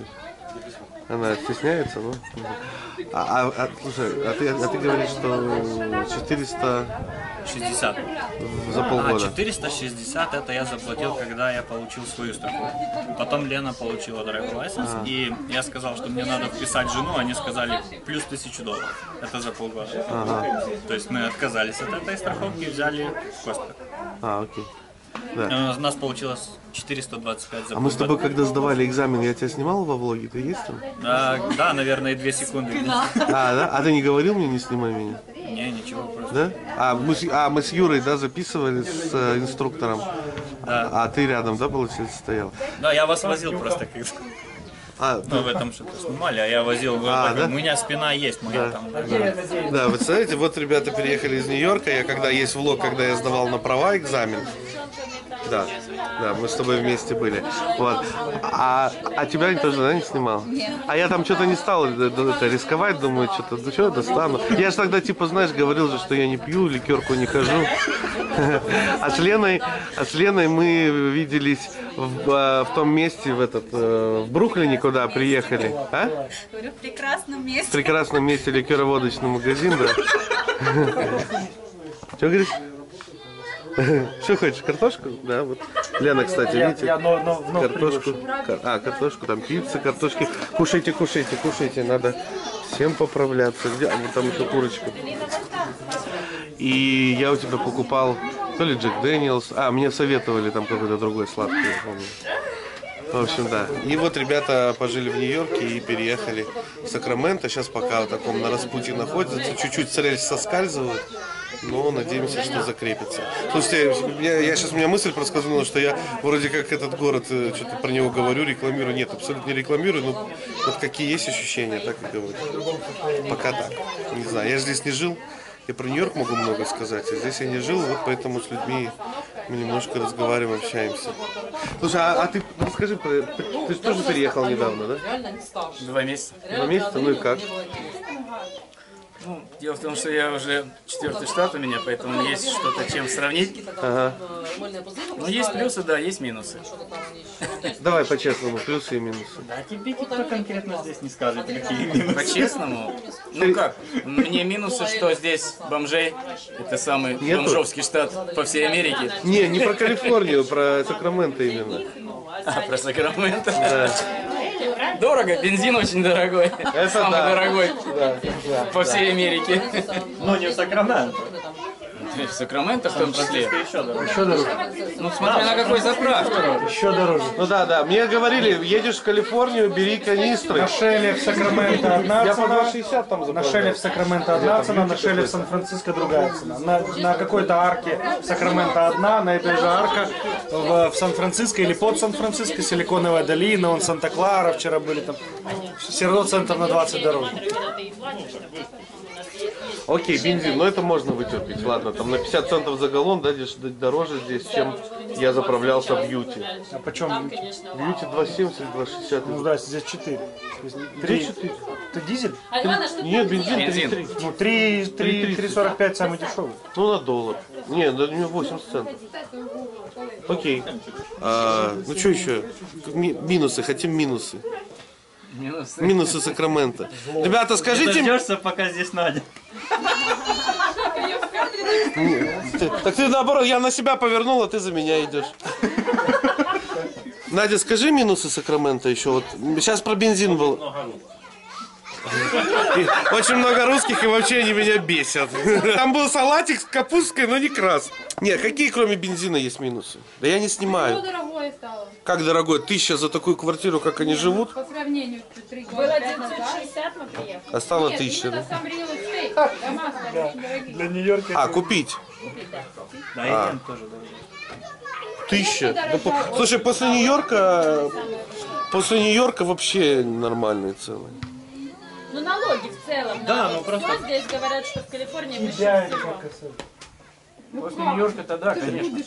Она стесняется, ну. А, а, а, слушай, а ты, а ты говоришь, что четыреста шестьдесят. За полгода. А, четыреста шестьдесят это я заплатил, когда я получил свою страховку. Потом Лена получила driver license, а. и я сказал, что мне надо вписать жену, они сказали плюс тысячу долларов. Это за полгода. Ага. То есть мы отказались от этой страховки и взяли Костер. А, окей. Да. У нас получилось четыреста двадцать пять за А мы с тобой, когда сдавали экзамен, я тебя снимал во влоге? Ты есть там? Да, да, наверное, две секунды. А, да? А ты не говорил мне, не снимай меня? Не, ничего, просто. Да? А мы, с, а мы с Юрой, да, записывали с э, инструктором? Да. А, а ты рядом, да, получается, стоял? Да, я вас возил просто как А, ну, в этом что-то снимали, а я возил, а, так, да? у меня спина есть моя да. там. Да. Да. Да, вы знаете, вот ребята переехали из Нью-Йорка, я когда есть влог, когда я сдавал на права экзамен. Да, да, мы с тобой вместе были. Вот. А, а тебя тоже, да, не снимал? Нет. А я там что-то не стал это, рисковать, думаю, что-то, ну что, достану. Я же тогда, типа, знаешь, говорил же, что я не пью, ликерку не хожу. А с Леной, а с Леной мы виделись в, в том месте, в этот, в Бруклине, куда приехали. А? Говорю, в прекрасном месте. В прекрасном месте ликероводочный магазин, да. Что говоришь? Что хочешь, картошку? Да, вот. Лена, кстати, видите, я, но, но, но картошку. Кар... А, картошку, там пицца, картошки. Кушайте, кушайте, кушайте, надо всем поправляться. Где? А вот там еще курочка. И я у тебя покупал то ли Джек Дэниелс, а, мне советовали там какой-то другой сладкий, я помню. В общем, да. И вот ребята пожили в Нью-Йорке и переехали в Сакраменто. Сейчас пока в таком на распутье находятся. Чуть-чуть с рельс соскальзывают. Но надеемся, что закрепится. Слушайте, я, я сейчас у меня мысль проскользнула, что я вроде как этот город, что-то про него говорю, рекламирую. Нет, абсолютно не рекламирую, но вот какие есть ощущения, так и говорю. Пока так. Не знаю, я же здесь не жил. Я про Нью-Йорк могу много сказать, а здесь я не жил, вот поэтому с людьми мы немножко разговариваем, общаемся. Слушай, а, а ты расскажи, ты же тоже переехал недавно, да? Два месяца. Два месяца, ну и как? Ну, дело в том, что я уже четвертый штат у меня, поэтому есть что-то чем сравнить. Ага. Ну, есть плюсы, да, есть минусы. Давай по-честному, плюсы и минусы. Да, тебе никто конкретно здесь не скажет, какие минусы. По-честному? Ну как? Мне минусы, что здесь бомжей. Это самый Нету? бомжовский штат по всей Америке. Не, не про Калифорнию, про Сакраменто именно. А, про Сакраменто? Да. Дорого, бензин очень дорогой. Это Самый да. дорогой Да, да. по всей Америке. Ну, не в Сакраменто. В Сакраменто в том числе. Еще дороже. Еще дороже. Ну, смотря на какой заправке. Еще дороже. Ну да, да. Мне говорили, едешь в Калифорнию, бери канистры. На Шелле в Сакраменто одна Я по цена, два шестьдесят там на заправлял. Шелле в Сакраменто одна цена, на Шелле в Сан-Франциско другая цена. На, на какой-то арке в Сакраменто одна, на этой же арке в, в Сан-Франциско или под Сан-Франциско, Силиконовая долина, он Санта-Клара, вчера были там. Все равно центр на двадцать дороже. Окей, бензин, но это можно вытерпеть. Ладно, там на пятьдесят центов за галлон, да, деш- дороже здесь, чем я заправлялся в Бьюти. А почем? Бьюти два семьдесят, два шестьдесят. Ну да, здесь четыре. три-четыре. Это дизель? Нет, бензин Бензин. три-три. Ну три сорок пять самый дешевый. Ну на доллар. Не, на восемьдесят центов. Окей. А, ну что еще? Ми- Минусы, хотим минусы. Минус. Минусы Сакрамента. Ребята, скажите мне... Дождешься, пока здесь Надя. Ты- Так ты наоборот, я на себя повернул, а ты за меня идешь. Надя, скажи минусы Сакрамента еще. Вот сейчас про бензин был. И очень много русских, и вообще они меня бесят. Там был салатик с капусткой, но не крас. Не, какие кроме бензина есть минусы? Да я не снимаю. Дорогое стало. Как дорогой? Тысяча за такую квартиру, как они живут? По сравнению три Было года девятьсот шестьдесят, мы приехали. А стало Нет, тысяча, именно да? сам real estate. Дома стали очень дорогие. Для Нью-Йорка. А, купить. Да, и рент тоже дороже. Тысяча. Да по- Слушай, после Нью-Йорка, после Нью-Йорка вообще нормальные цены. Ну, налоги в целом. Да, налоги. ну просто- Что здесь говорят, что в Калифорнии выше Идеально, всего? как это. После Нью-Йорка-то да, конечно.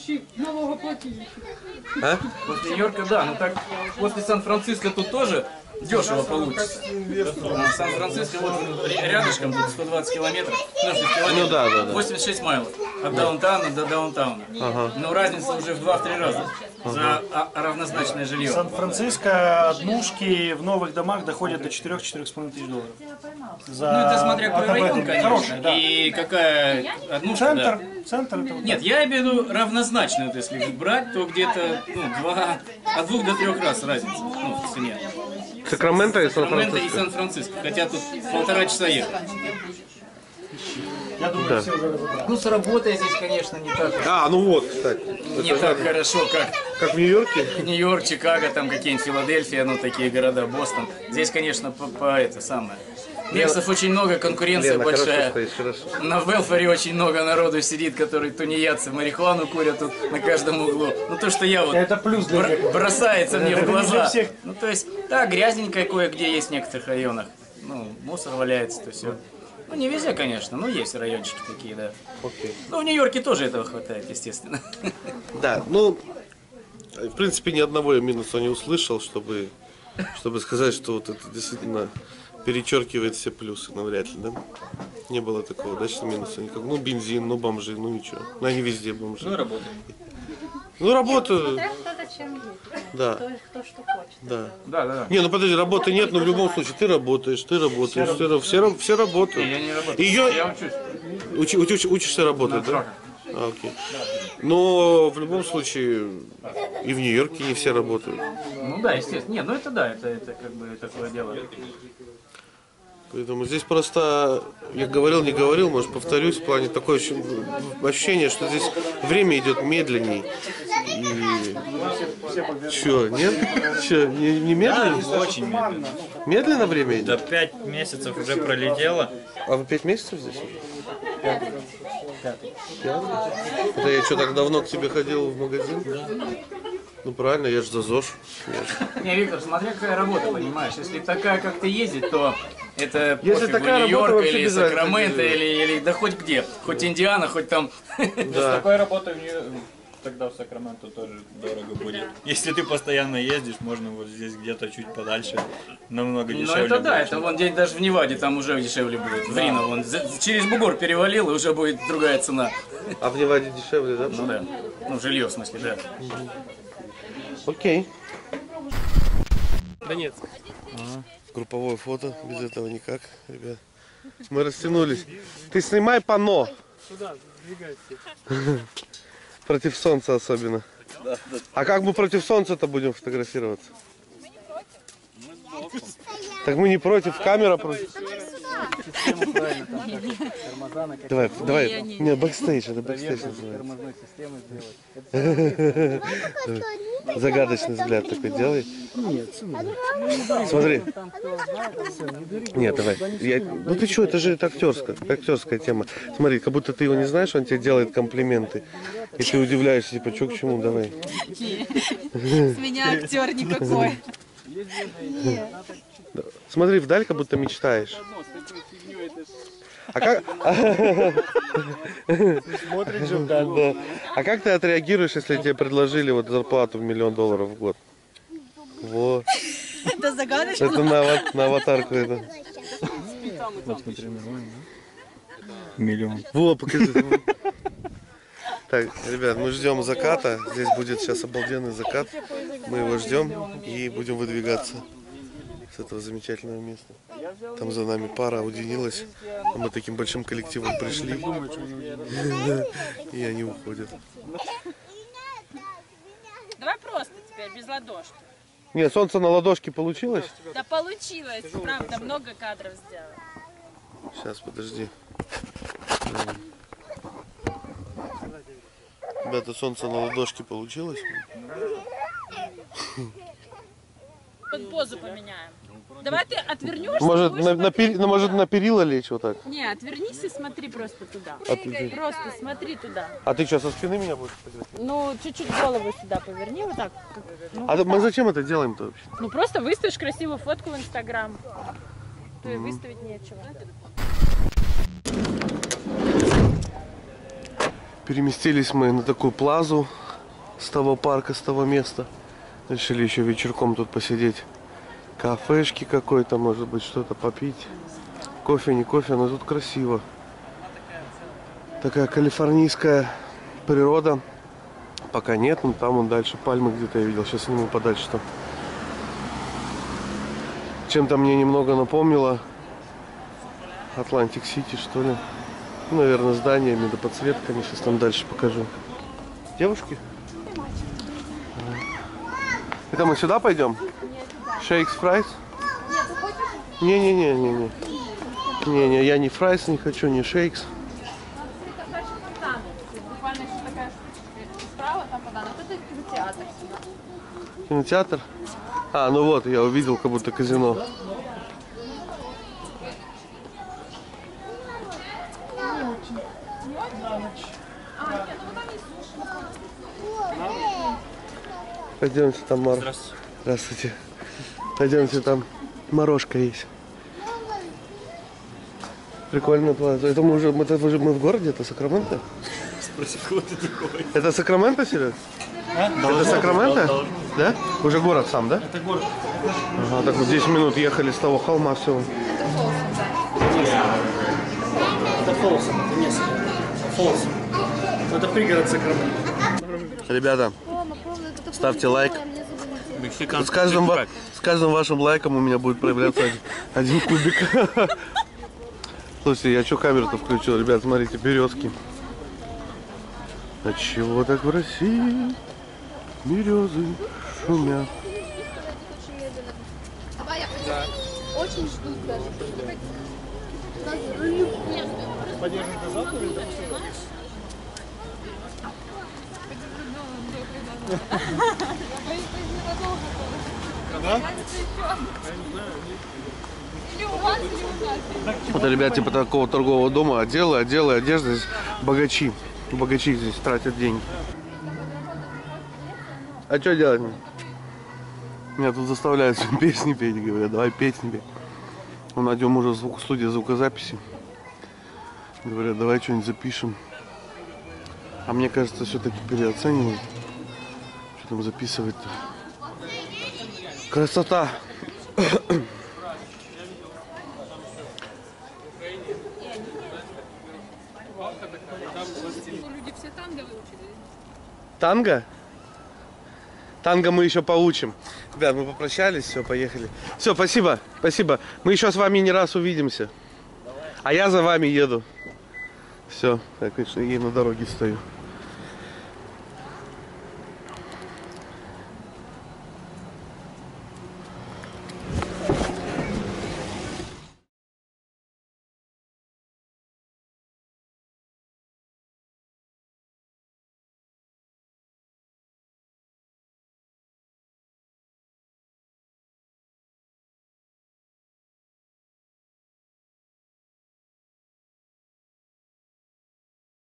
А? После Нью-Йорка да, но так после Сан-Франциско тут тоже дешево получится. А Сан-Франциско вот рядышком, тут сто двадцать километров, ну, шесть километров, Ну да, да, да. восемьдесят шесть майлов от даунтауна до даунтауна. Но разница уже в два-три раза за а- равнозначное жилье. Сан-Франциско однушки в новых домах доходят до четырёх-четырёх с половиной тысяч долларов. За... Ну это смотря какой АТБ. район, конечно, Хороший, да. и какая однушка, Центр, да. центр это вот Нет, я имею в виду равнозначно, вот если брать, то где-то ну, два, от двух до трех раз разница ну, в цене. Сакраменто и Сакраменто и Сан-Франциско. Сан-Франциско, хотя тут полтора часа ехать. Я думаю, Да. все уже разобрали. Ну, с работой здесь, конечно, не так, А, ну вот, кстати. не так хорошо, как Как в Нью-Йорке? Нью-Йорк, Чикаго, там какие-нибудь Филадельфия, ну, такие города, Бостон. Здесь, конечно, по, по это самое. Немцев очень много, конкуренция Лена, хорошо большая. стоишь, хорошо. На Велфаре очень много народу сидит, которые тунеядцы, марихуану курят тут на каждом углу. Ну, то, что я вот... Это плюс для бр- всех. бросается мне Это в не для глаза. всех. Ну, то есть, да, грязненькое кое-где есть в некоторых районах. Ну, мусор валяется, то все. Ну, не везде, конечно, но есть райончики такие, да. Окей. Ну, в Нью-Йорке тоже этого хватает, естественно. Да, ну, в принципе, ни одного я минуса не услышал, чтобы, чтобы сказать, что вот это действительно перечеркивает все плюсы, навряд ли, да? Не было такого, да, что минуса никак. Ну, бензин, ну, бомжи, ну, ничего. Ну, они везде бомжи. Ну и работа. Ну, работаю, Кто зачем едет? да, Кто, кто что хочет. да. Да, да, да. Не, ну подожди, работы нет, но в любом случае ты работаешь, ты работаешь, все, ра- все, ра- все работают. Я не работаю. Ее... Я учусь. Учи- учи- учишься работать, да? А, окей. Но в любом случае и в Нью-Йорке не все работают. Ну да, естественно. Нет, ну это да, это, это как бы такое дело. Поэтому здесь просто, я говорил, не говорил, может повторюсь, в плане такое ощу- ощущение, что здесь время идет медленней. И... Че, нет? Че, не, не медленно? Очень медленно. Медленно время Да идет? пять месяцев уже пролетело. А вы пять месяцев здесь уже? Пятый. Это я что, так давно к тебе ходил в магазин? Ну правильно, я же за ЗОЖ. Я ж- Не, Виктор, смотря какая работа, понимаешь. Если такая, как ты ездить, то это Если пофигу, такая работа, Нью-Йорк вообще или без разницы, Сакраменто, где. или, или да хоть где. Хоть Индиана, хоть там. С Да. такой работой в Нью- тогда в Сакраменто тоже дорого будет. Если ты постоянно ездишь, можно вот здесь где-то чуть подальше, намного Ну дешевле. это да, будет, это чем- вон день даже в Неваде там уже дешевле будет. В Рино вон за- через бугор перевалил, и уже будет другая цена. А в Неваде дешевле, да? Ну да. Ну жилье в смысле, да. Окей. Донецк. Групповое фото, без этого никак, ребят. Мы растянулись. Ты снимай панно. Сюда, сдвигайся. Против солнца особенно. А как мы против солнца-то будем фотографироваться? Так мы не против, камера против. Давай, давай. Не, бэкстейдж, это бэкстейдж называется. Загадочный взгляд такой делай. Смотри. Нет, давай. Я... Ну ты что, это же это актерская, актерская тема. Смотри, как будто ты его не знаешь, он тебе делает комплименты. И ты удивляешься, типа, что к чему, давай. С меня актер никакой. Смотри, вдаль, как будто мечтаешь. А как... Смотрит же вдаль. Да. А как ты отреагируешь, если тебе предложили вот зарплату в миллион долларов в год? Вот. Это загадочно. Это на, ават- на аватарку это. Миллион. Во, покажи. Так, ребят, мы ждем заката. Здесь будет сейчас обалденный закат. Мы его ждем и будем выдвигаться с этого замечательного места. Там за нами пара уединилась. А мы таким большим коллективом пришли. И они уходят. Давай просто теперь, без ладошки. Нет, солнце на ладошке получилось? Да получилось, правда, много кадров сделала. Сейчас, подожди. Ребята, солнце на ладошке получилось? Вот позу поменяем. Давай ты отвернешься. Может будешь на, на, смотреть пери- ну, может на перила лечь вот так? Не, отвернись и смотри просто туда. А ты, Просто смотри туда. а ты что, со спины меня будешь фотографировать? Ну, чуть-чуть голову сюда поверни, вот так. как- ну, А вот мы так. зачем это делаем-то вообще? Ну, просто выставишь красивую фотку в Инстаграм. То и выставить нечего. Переместились мы на такую плазу с того парка, с того места. Решили еще вечерком тут посидеть. Кафешки какой-то, может быть, что-то попить. Кофе, не кофе, но тут красиво. Такая калифорнийская природа. Пока нет, но там вон дальше пальмы где-то я видел. Сейчас сниму подальше там. Чем-то мне немного напомнило Атлантик Сити, что ли. Ну, наверное, зданиями, да подсветками. Сейчас там дальше покажу. Девушки? Это мы сюда пойдем? Шейкс, фрайс? Не-не-не-не-не. Не-не, я ни фрайс не хочу, ни шейкс. Буквально еще такая справа, там подано. Вот это кинотеатр. Кинотеатр? А, ну вот, я увидел, как будто казино. Пойдемте, там Мар. Здравствуйте. Здравствуйте. Пойдемте, там морожка есть. Прикольно плаза. Это мы уже, это уже мы в городе, это Сакраменто? Спроси, кто ты такой? Это Сакраменто, Серег? Это Сакраменто? Да? Уже город сам, да? Это город. Ага, так вот десять минут ехали с того холма всего. Это Фолсом, это не Фолсом. Это пригород Сакраменто. Ребята, ставьте лайк. Мексиканский. С каждым, ва- с каждым вашим лайком у меня будет проявляться один, один кубик. Слушайте, я что камеру-то включил? Ребят, смотрите, березки. А чего так в России березы шумят? Очень ждут даже. Поддержим до завтра или до Это, ребят, типа такого торгового дома, отделы, отделы, одежда. Здесь богачи. Богачи здесь тратят деньги. А что делать мне? Меня тут заставляют песни петь, говорят, давай песни петь. У Нади мужа звук, студия звукозаписи. Говорят, давай что-нибудь запишем. А мне кажется, все-таки переоценивают. Что там записывать-то? Красота! Люди все танго выучили. Танго? Танго мы еще поучим. Ребят, мы попрощались, все, поехали. Все, спасибо, спасибо. Мы еще с вами не раз увидимся. А я за вами еду. Все, я, конечно, ей на дороге стою.